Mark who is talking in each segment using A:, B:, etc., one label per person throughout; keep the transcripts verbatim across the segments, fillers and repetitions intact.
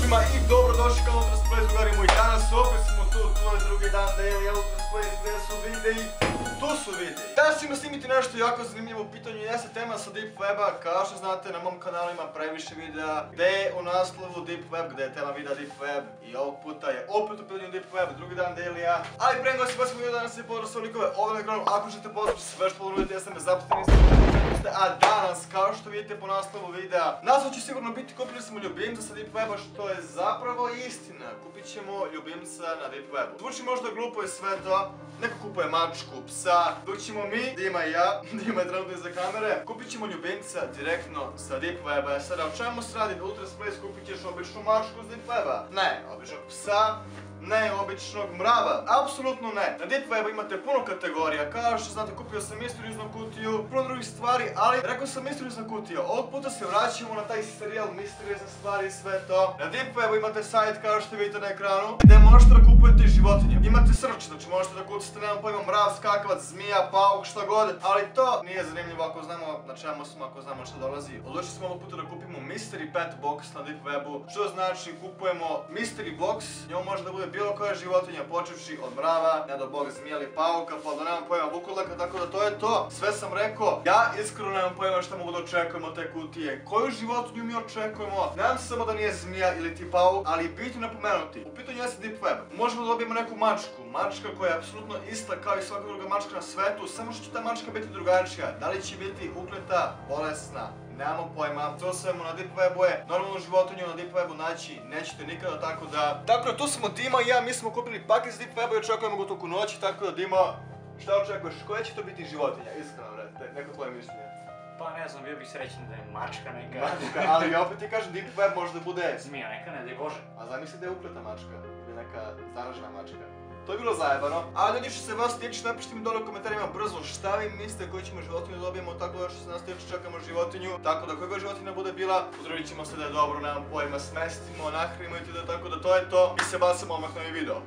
A: svima i dobrodošli kao Ultras Plays, drugari moji. Danas opet smo tu, to je drugi dan Daily Ultras Plays, gdje su videi, tu su videi. Danas ćemo snimiti nešto jako zanimljivo u pitanju, jeste tema sa Deep Weba. Kao što znate, na mom kanalu ima previše videa gdje je u naslovu Deep Web, gdje je tema videa Deep Web. I ovog puta je opet u pitanju Deep Web, drugi dan Daily-a. Ali pre nego se baš video danas je podro sve likove ovdje na ekranu. Ako želite podroći se već podrožite, jeste me zapustili niste. A danas, kao što vidite po naslovu videa, naslov će sigurno biti kupili smo ljubimca sa Deep Weba, što je zapravo istina. Kupit ćemo ljubimca na Deep Webu. Zvuči možda glupo i sve to, neko kupuje mačku, psa, dok ćemo mi, Dima i ja, Dima je trenutno iza kamere, kupit ćemo ljubimca direktno sa Deep Weba. Sada o čemu se radi? Ultras Plays kupit ćeš običnu mačku s Deep Weba? Ne, običnog psa, ne običnog mrava, apsolutno ne. Na Deep Webu imate puno kategorija, kao što znate kupio sam misterioznu kutiju, puno drugih stvari, ali rekao sam misteriozna kutija. Ovog puta se vraćamo na taj serijal misteriozne stvari i sve to. Na Deep Webu imate sajt kao što vidite na ekranu, gdje možete da kupujete životinje. Imate srč, znači možete da kucate, nemam pojma, mrav, skakavac, zmija, pauk, šta god, ali to nije zanimljivo ako znamo na čemu smo, ako znamo što dolazi. Odlučili smo ovog puta da kupimo Mystery Pet Box na Deep Webu, što znači kupujemo Mystery Box, njom može da bude bilo koja životinja, počevši od mrava, ne do bog zmija ili pauka, pa da nemam pojma vukolaka, tako da to je to. Sve sam rekao, ja iskreno nemam pojma šta mogu da očekujemo te kutije, koju životinju mi očekujemo. Nadam se samo da nije zmija ili ti pauk, ali bitno napomenuti, u pitanju jeste Deep Web. Možemo da dobijemo neku mačku, mačka koja je apsolutno ista kao i svaka druga mačka na svetu, samo što će ta mačka biti drugačija. Da li će biti ukleta, bolesna? Nemamo pojma, to svemo na Deep Webu je, normalnu životinju na Deep Webu naći nećete nikada, tako da... Tako da tu smo Dima i ja, mi smo kupili paket s Deep Webu i očekujemo ga toku noći, tako da Dima, šta očekuješ, koja će to biti životinja, iskreno recite, neko tvoje mišljenje?
B: Pa ne znam, bio bih srećan da je mačka neka.
A: Mačka, ali opet ti kažem Deep Web može da bude...
B: Zmija neka, ne daj Bože.
A: A zamisli da je ukleta mačka, ili neka zaražena mačka. To je bilo zajebano, ali ljudi što se vas tiče, napišite mi dole u komentarima brzo šta vi mislite koju ćemo životinju dobijemo, tako da što se nas tiče čekamo životinju, tako da koja god životinja bude bila, pozdravit ćemo se da je dobro, nemam pojma, smestimo, nahranimo i da, tako da to je to i se bacimo odmah na ovaj video.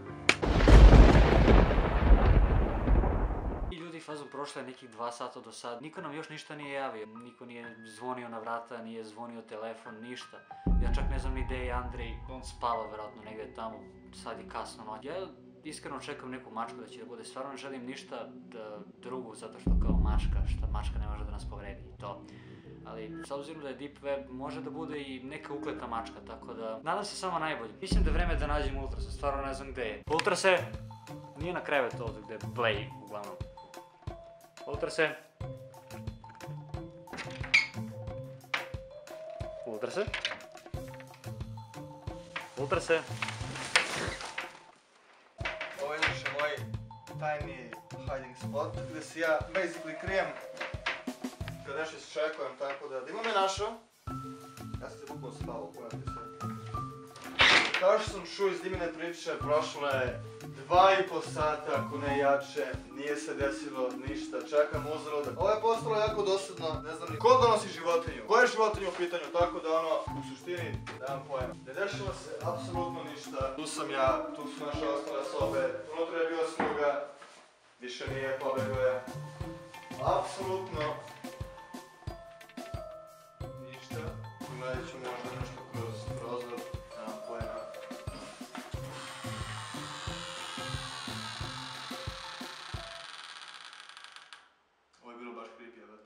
B: I ljudi, fazu prošlo je nekih dva sata do sad, niko nam još ništa nije javio, niko nije zvonio na vrata, nije zvonio telefon, ništa. Ja čak ne znam ni gdje je Andrej, on spava vjerojatno negdje tamo, sad je kasno noć. Ja iskreno čekam neku mačku da će da bude, stvarno ne želim ništa drugu zato što kao mačka, što mačka ne može da nas povredi i to. Ali s obzirom da je Deep Web, može da bude i neka ukleta mačka, tako da nadam se samo najbolje. Mislim da je vreme da nađem Ultrasa, stvarno ne znam gdje je. Ultrase, nije na krevetu ovdje gdje je Blay uglavnom. Ultrase. Ultrase. Ultrase.
A: Ovo je više moj tajni hiding spot gdje se ja basically krijem kad nešto iščekujem, tako da Dima me našao. Ja sam se bukvalno spavao, pojavite se. Kao što sam čuo iz Dimine priče, prošlo je dva i po sata, ako ne jače, nije se desilo ništa, čekam uzalud. Ovo je postalo jako dosadno, ne znam ni ko donosi životinju, koja je životinja u pitanju, tako da ono, u suštini, nemam pojma. Ne dešava se apsolutno ništa, tu sam ja, tu su naše ostale sobe, unutra je bio sluga, više nije, pobegao je. Apsolutno ništa, gledat ću možda nešto kroz prozor, nemam pojma. Ovo je bilo baš creepy, jebate.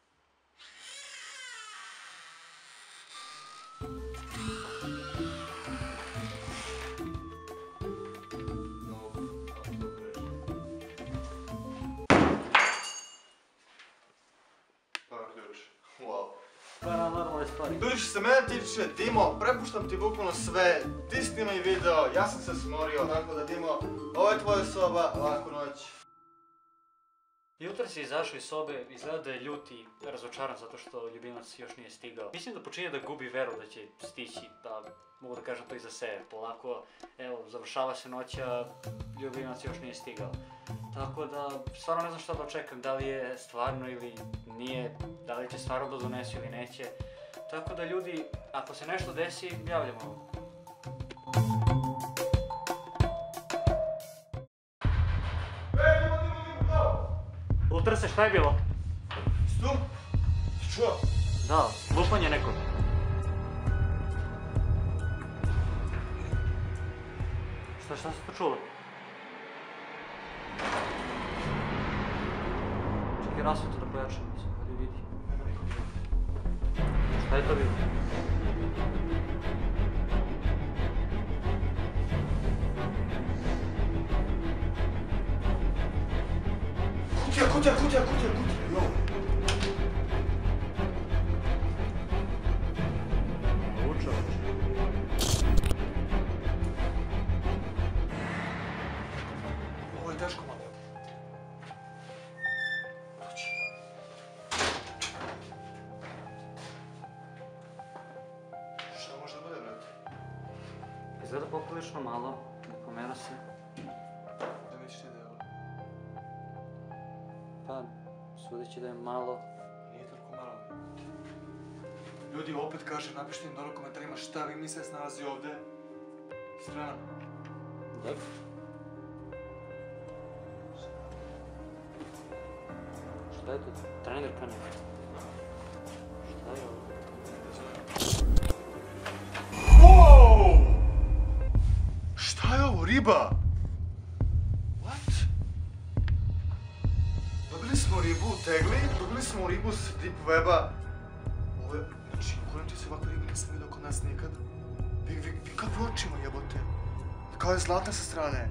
A: No, apsolutno reći. Prvo ključ. Wow.
B: Pa na normalne stvari.
A: Ljudi što se mene tiče, Dimo, prepuštam ti bukvalno sve, ti snimaj video, ja sam se smorio, tako da Dimo, ovo je tvoja soba, laku noć.
B: Jutro si izašao iz sobe, izgleda da je ljut i razočaran zato što ljubimac još nije stigao. Mislim da počinje da gubi veru da će stići, da mogu da kažem to i za sebe. Polako, evo, završava se noć, a ljubimac još nije stigao. Tako da, stvarno ne znam šta da očekam, da li je stvarno ili nije, da li će stvarno da donesu ili neće. Tako da ljudi, ako se nešto desi, javljamo. Ultrase, šta je bilo?
A: Stu? Čuo?
B: Da, lupanje neko. Šta, šta se to čulo? Čekaj, rasvetu da pojačam, mislim, hajde vidi.
A: Nema nikog ovdje.
B: Šta je to bilo?
A: Kutija, kutija, kutija, kutija, kutija, jo.
B: Vuča, vuča.
A: Ovo je teško malo. Dođi. Šta može da bude, brate?
B: Izgleda poprilično malo, ne pomera se.
A: Da misliš ti da je ovo?
B: Pa, sudeći da je malo.
A: Nije toliko malo. Ljudi, opet kažem, napišite im dole u komentarima šta vi mislite se nalazi ovde. Strana.
B: Dobro. Šta je to? Trenerka neka. Šta je ovo?
A: Wow! Šta je ovo, riba? What? Dobili smo ribu u tegli, dobili smo ribu s deep weba. Ovo je, znači, kujem ti se ovakve ribe nisam vidio kod nas nikad. Vi, vi, vi kako očima jebote? Kao je zlatna sa strane.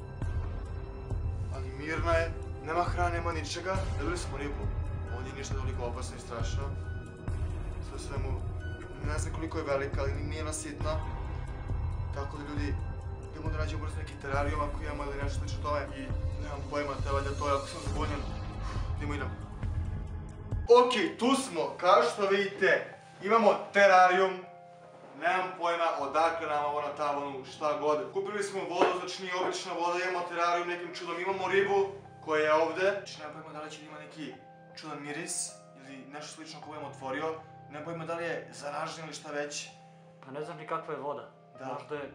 A: Ali mirna je, nema hrane, nema ničega. Dobili smo ribu. Ovo nije ništa toliko opasno i strašno. Sve svemu, ne znam koliko je velika, ali nije ona sitna. Tako da ljudi, idemo da nađemo brzo neki terarijum ako imamo ili nešto slično tome. I nemam pojma, te valjda to je ako sam zbunjen. Idemo, idemo. Okej, tu smo, kao što vidite, imamo terarijum. Nemam pojma odakle nam ovo na tavanu, šta god. Kupili smo vodu, znači nije obična voda, imamo terarijum nekim čudom, imamo ribu koja je ovde. Znači nemam pojma da li će ima neki čudan miris ili nešto slično ko budem otvorio. Nemam pojma da li je zaražen ili šta već.
B: Pa ne znam ni kakva je voda.
A: Da.
B: Možda je...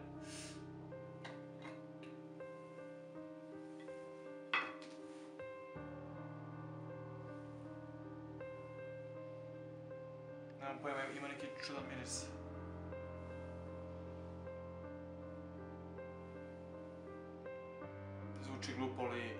A: Nemam pojma, ima neki čudan miris. Zvuči glupo, ali...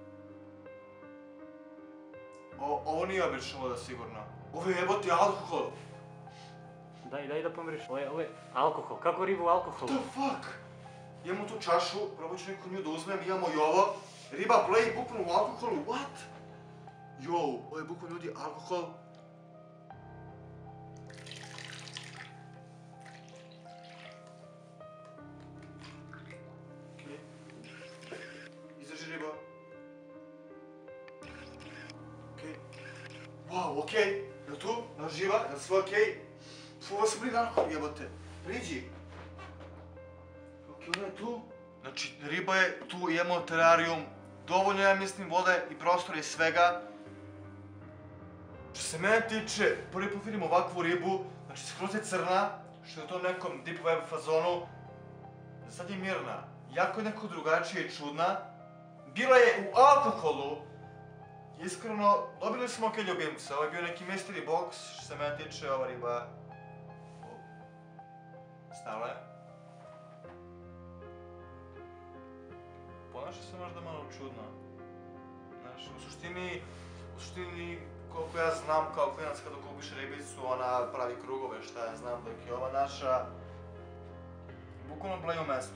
A: O, ovo nije obična voda sigurno. Ovo je jebote alkohol.
B: Daj, daj da pomiriš. Ovo je, ovo je alkohol. Kako riba u alkoholu?
A: What the fuck? Imamo tu čašu, probat ću neku nju da uzmem, imamo i ovo. Riba play, bukvalno u alkoholu, what? Jo, ovo je bukvalno ljudi alkohol. Okej. Izdrži riba. Okej. Wow, okej. Jel tu? Jel živa? Jel sve okej? Fu, ovo se bili alkohol, jebote. Priđi. Ok, ona je tu. Znači, riba je tu, imamo terarijum. Dovoljno, ja mislim, vode i prostora i svega. Što se mene tiče, prvi put vidim ovakvu ribu. Znači, skroz je crna, što je u tom nekom deep web fazonu. Sad je mirna. Jako je neko drugačije i čudna. Bila je u alkoholu. Iskreno, dobili smo okej ljubimce. Ovo je bio neki mystery box, što se mene tiče, ova riba... Stala je. Ponaša se možda malo čudno. Znaš, u suštini, u suštini, koliko ja znam, kao klinac kada kupiš ribicu, ona pravi krugove, šta ja znam, dok je ova naša bukvalno bleji u mestu.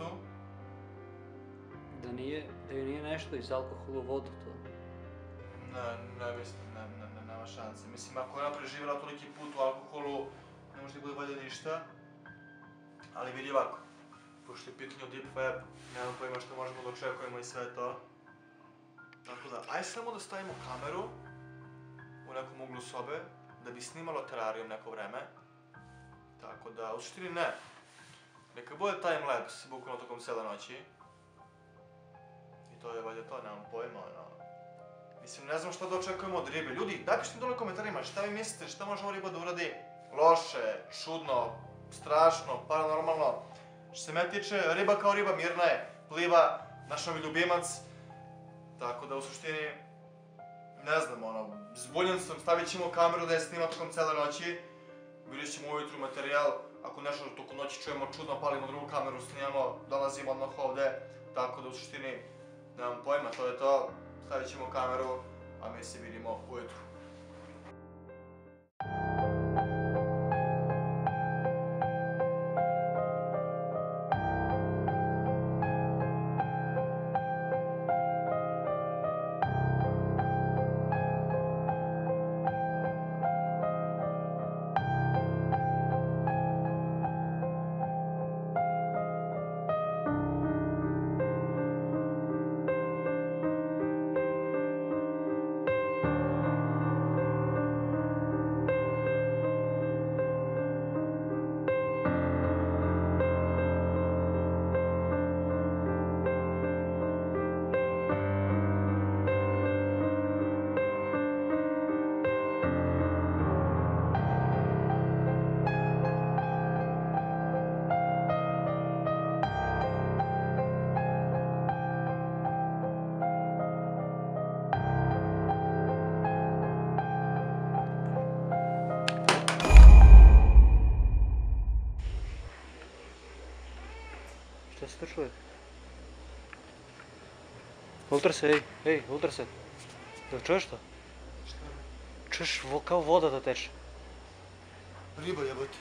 B: Da nije, da joj nije nešto iz alkohola u vodu to.
A: Ne, ne mislim, ne, ne, ne, nema šanse. Mislim, ako je ona preživjela toliki put u alkoholu, ne može da bude valjda ništa. Ali vidi ovako, pošto je pitanje o deep web, nemam pojma što možemo da očekujemo i sve to. Tako da, aj samo da stavimo kameru u nekom uglu sobe, da bi snimalo terarijum neko vreme. Tako da, u suštini ne. Neka bude timelapse, bukvalno tokom cele noći. I to je valjda to, nemam pojma, ono. Mislim, ne znam šta da očekujemo od ribe. Ljudi, napišite mi dole u komentarima šta vi mislite, šta može ova riba da uradi. Loše, čudno, strašno, paranormalno. Što se mene tiče, riba kao riba mirna je, pliva, naš novi ljubimac. Tako da u suštini, ne znam, ono, zbunjen sam, stavit ćemo kameru da je snima tokom cele noći. Vidjet ćemo ujutru materijal. ako nešto toku noći čujemo čudno, palimo drugu kameru, snijamo, dolazimo odmah ovde, tako da u suštini nemam pojma, to je to, stavit ćemo kameru, a mi se vidimo ujutru.
B: Šta se to čuje? Ultrase, ej, ej, ultrase. Jel čuješ to?
A: Šta?
B: Čuješ vo, kao voda da teče.
A: Riba jebote.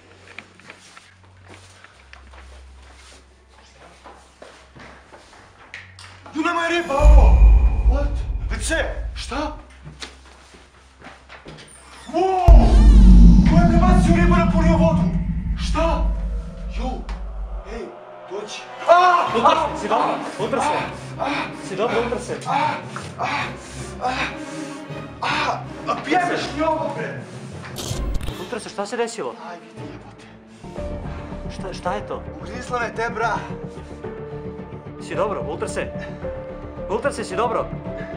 A: Tu nema je riba ovo! What? Već se! Šta? Wow! Ko je prebacio riba napunio vodu? Šta? Jo! Ej, dođi!
B: Ultrase, si dobro? Ultrase! Si dobro, ultrase!
A: A pjeveš mi ovo bre!
B: Ultrase, šta se desilo?
A: Aj vidi jebote.
B: Šta, šta je to?
A: Ugrizla me te bra!
B: Si dobro, ultrase? Ultrase, si dobro?